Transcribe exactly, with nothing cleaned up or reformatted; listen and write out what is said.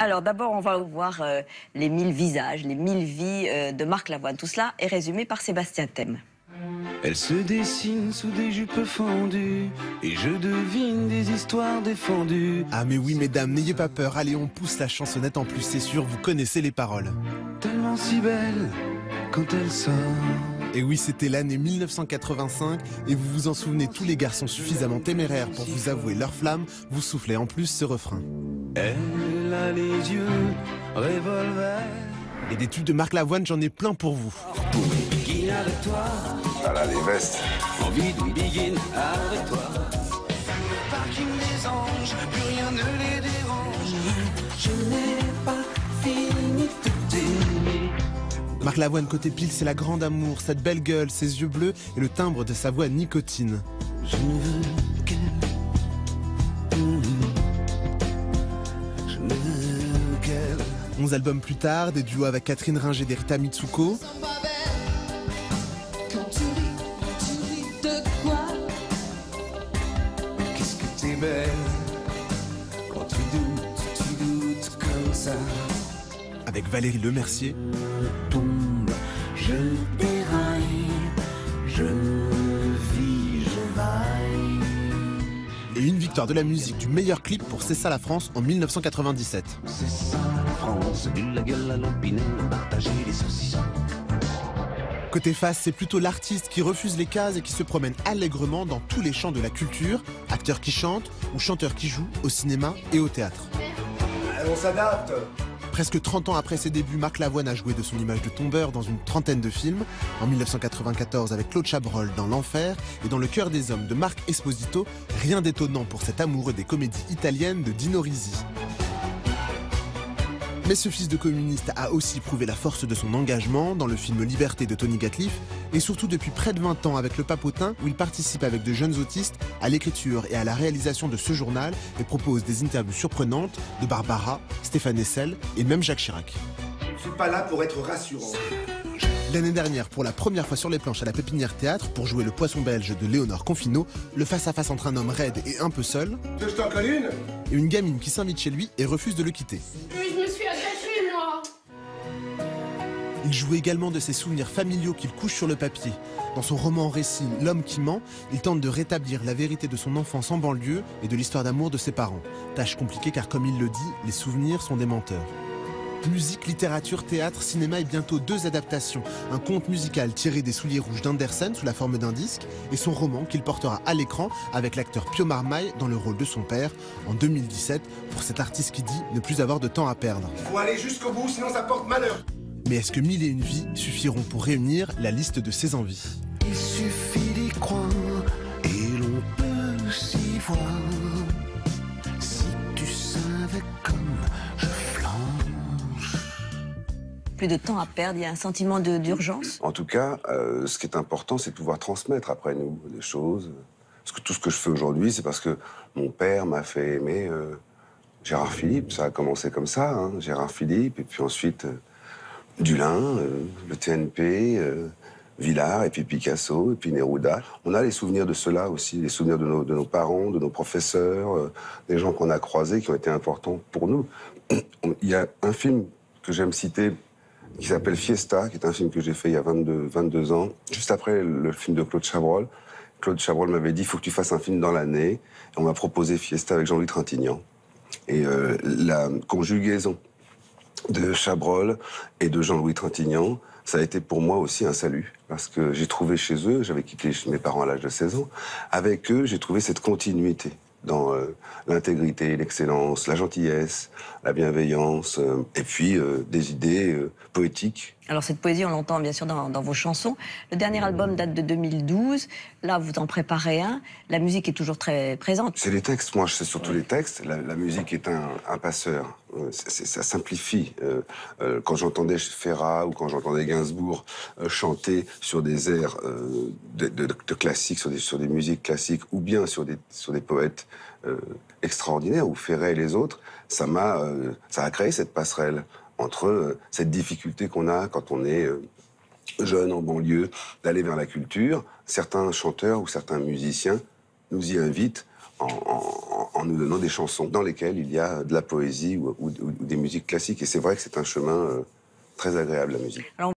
Alors d'abord, on va voir euh, les mille visages, les mille vies euh, de Marc Lavoine. Tout cela est résumé par Sébastien Thème. Elle se dessine sous des jupes fendues et je devine des histoires défendues. Ah mais oui mesdames, n'ayez pas peur, allez on pousse la chansonnette en plus, c'est sûr, vous connaissez les paroles. Tellement si belle quand elle sort. Et oui, c'était l'année mille neuf cent quatre-vingt-cinq et vous vous en souvenez, tous les garçons suffisamment téméraires pour vous avouer leur flamme, vous soufflez en plus ce refrain. Elle a les yeux revolver. Et des tubes de Marc Lavoine, j'en ai plein pour vous. Pour une begin avec toi. Voilà les vestes. Envie d'une begin avec toi. Parking des anges, plus rien ne les dérange. Je n'ai pas fini de t'aimer. Marc Lavoine côté pile, c'est la grande amour, cette belle gueule, ses yeux bleus et le timbre de sa voix nicotine. Je ne veux qu'elle. Je ne veux qu'elle. Onze albums plus tard, des duos avec Catherine Ringer et Rita Mitsuko. Quand tu ris, tu ris de quoi? Qu'est-ce que t'es belle? Quand tu doutes, tu doutes comme ça. Avec Valérie Lemercier. Tombe, je déraille, je vis, je vaille. Et une victoire de la musique du meilleur clip pour C'est ça la France en mille neuf cent quatre-vingt-dix-sept. C'est ça la France, de la gueule à l'opinion, partager les saucissons. Côté face, c'est plutôt l'artiste qui refuse les cases et qui se promène allègrement dans tous les champs de la culture, acteur qui chante ou chanteur qui joue au cinéma et au théâtre. On s'adapte. Presque trente ans après ses débuts, Marc Lavoine a joué de son image de tombeur dans une trentaine de films. En mille neuf cent quatre-vingt-quatorze avec Claude Chabrol dans L'Enfer et dans Le cœur des hommes de Marc Esposito. Rien d'étonnant pour cet amoureux des comédies italiennes de Dino Risi. Mais ce fils de communiste a aussi prouvé la force de son engagement dans le film Liberté de Tony Gatliff et surtout depuis près de vingt ans avec Le Papotin où il participe avec de jeunes autistes à l'écriture et à la réalisation de ce journal et propose des interviews surprenantes de Barbara, Stéphane Hessel et même Jacques Chirac. Je suis pas là pour être rassurant. L'année dernière, pour la première fois sur les planches à la Pépinière Théâtre, pour jouer le poisson belge de Léonore Confino, le face-à-face entre un homme raide et un peu seul, Je t'en colle une. et une gamine qui s'invite chez lui et refuse de le quitter. Mais je me suis attachée, moi. Il joue également de ses souvenirs familiaux qu'il couche sur le papier. Dans son roman-récit L'homme qui ment, il tente de rétablir la vérité de son enfance en banlieue et de l'histoire d'amour de ses parents. Tâche compliquée car comme il le dit, les souvenirs sont des menteurs. Musique, littérature, théâtre, cinéma et bientôt deux adaptations. Un conte musical tiré des Souliers Rouges d'Andersen sous la forme d'un disque et son roman qu'il portera à l'écran avec l'acteur Pio Marmaille dans le rôle de son père en deux mille dix-sept pour cet artiste qui dit ne plus avoir de temps à perdre. Faut aller jusqu'au bout, sinon ça porte malheur. Mais est-ce que mille et une vies suffiront pour réunir la liste de ses envies? Il suffit d'y croire et l'on peut s'y voir. Si tu savais comme je flanche. Plus de temps à perdre, il y a un sentiment de- d'urgence. En tout cas, euh, ce qui est important, c'est de pouvoir transmettre après nous des choses. Parce que tout ce que je fais aujourd'hui, c'est parce que mon père m'a fait aimer euh, Gérard Philippe. Ça a commencé comme ça, hein, Gérard Philippe, et puis ensuite euh, Dulin, euh, le T N P, euh, Villard, et puis Picasso, et puis Neruda. On a les souvenirs de cela aussi, les souvenirs de nos, de nos parents, de nos professeurs, euh, des gens qu'on a croisés qui ont été importants pour nous. Il y a un film que j'aime citer qui s'appelle Fiesta, qui est un film que j'ai fait il y a vingt-deux, vingt-deux ans, juste après le film de Claude Chabrol. Claude Chabrol m'avait dit « il faut que tu fasses un film dans l'année ». Et on m'a proposé Fiesta avec Jean-Louis Trintignant. Et euh, la conjugaison de Chabrol et de Jean-Louis Trintignant, ça a été pour moi aussi un salut. Parce que j'ai trouvé chez eux, j'avais quitté mes parents à l'âge de seize ans, avec eux, j'ai trouvé cette continuité dans euh, l'intégrité, l'excellence, la gentillesse, la bienveillance, euh, et puis euh, des idées euh, poétiques. Alors cette poésie, on l'entend bien sûr dans, dans vos chansons. Le dernier album date de deux mille douze. Là, vous en préparez un. La musique est toujours très présente. C'est les textes, moi je sais surtout les textes. La, la musique est un, un passeur. Euh, c'est- c'est- ça simplifie. Euh, euh, quand j'entendais Ferrat ou quand j'entendais Gainsbourg euh, chanter sur des airs euh, de, de, de classiques, sur des, sur des musiques classiques, ou bien sur des, sur des poètes euh, extraordinaires, ou Ferret et les autres, ça m'a, euh, ça a créé cette passerelle entre euh, cette difficulté qu'on a quand on est euh, jeune en banlieue, d'aller vers la culture. Certains chanteurs ou certains musiciens nous y invitent en, en- en nous donnant des chansons dans lesquelles il y a de la poésie ou, ou- ou des musiques classiques. Et c'est vrai que c'est un chemin euh, très agréable, la musique. Alors,